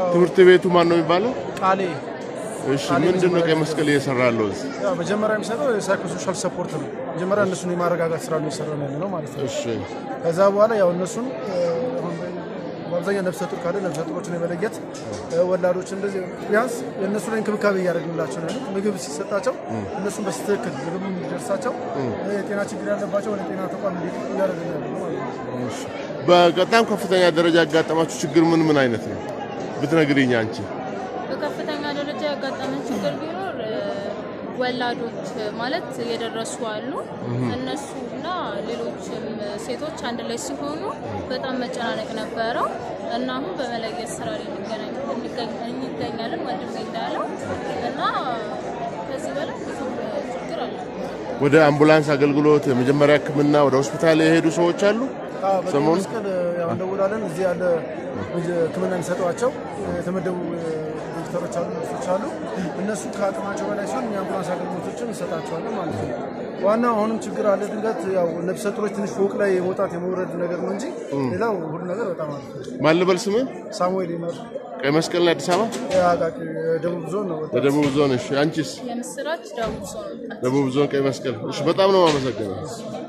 ትምህርት ቤቱ ማን ነው የሚባለው ቃሌ እሺ ምንድነው ከመስቀል እየሰራለው ያው መጀመሪያ የሚሰራው ሳይኮሶሻል ሰፖርት ነው መጀመሪያ እነሱን የማረጋጋት ስራ ነው እየሰራው ነው ማለት ነው እሺ ከዛ በኋላ ያው እነሱን በአብዛኛው ነፍሰ ጡር ካለ ነፍሰ ጡሮችን የመለየት ወላዶች እንደዚህ ቢያንስ የእነሱ ላይ እንክብካቤ እያደረግንላቸው ነው ምግብ ሲሰጣቸው እነሱን በስትክክል ምግብ እንዲደርሳቸው የጤና ችግር ያለባቸው ወደ ጤና ተቋም እንዲሄዱ እያደረግን ነው ማለት ነው እሺ በጣም ከፍተኛ ደረጃ ያጋጠማችሁ ችግር ምን አይነት ነው ብትነግሪኝ አንቺ በከፍተኛ ደረጃ ያጋጠመን ችግር ቢኖር ወላዶች ማለት የደረሱ አሉ እነሱና ሌሎችም ሴቶች አንድ ላይ ሲሆኑ በጣም መጨናነቅ ነበረው እና አሁን በመለየት ስራ ላይ እንገኛለን ወንድም እንዳለው እና ከዚህ በላይ ብዙ ችግር አለ ወደ አምቡላንስ አገልግሎት የመጀመሪያ ህክምና ወደ ሆስፒታል የሄዱ ሰዎች አሉ ሰሞኑን ያው እንደውላለን እዚህ ያለ ህክምና የሚሰጧቸው የተመደቡ ዶክተሮች አሉ እነሱ ከአቅማቸው በላይ ሲሆን የአምቡላንስ አገልግሎቶችን እንሰጣቸዋለን ማለት ነው ዋናው አሁንም ችግር አለ ድንገት ያው ነፍሰ ጡሮች ትንሽ ፎቅ ላይ የመውጣት የመውረድ ነገር ነው እንጂ ሌላው ሁሉ ነገር በጣም አሪፍ ነው ማን ልበል ስም ሳሙኤል ይመር ቀይ መስቀል ላይ አዲስ አበባ ያጋቂ ደቡብ ዞን ነው ደቡብ ዞን እሺ አንቺስ የምስራች ደቡብ ዞን ቀይ መስቀል እሺ በጣም ነው ማመሰግነው